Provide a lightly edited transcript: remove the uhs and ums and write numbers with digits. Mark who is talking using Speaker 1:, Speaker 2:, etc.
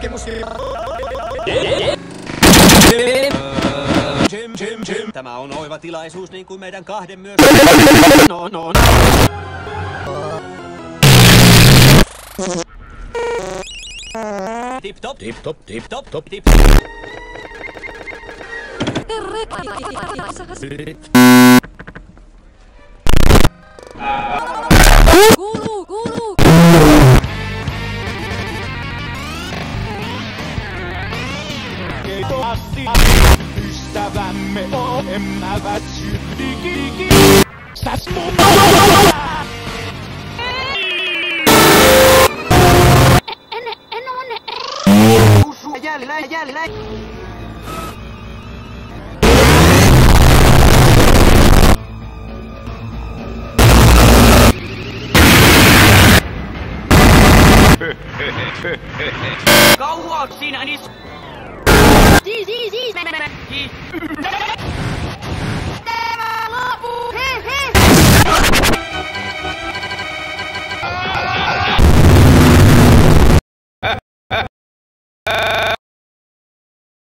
Speaker 1: Tutkimus.
Speaker 2: Tämä on oiva tilaisuus niin kuin meidän kahden myös. No. Tip top.
Speaker 3: Kuuluu.
Speaker 4: Ystävämme emmävät sydiki. Sas mun
Speaker 1: Jäljellä.
Speaker 2: Kauan sinä nis...
Speaker 3: Siis.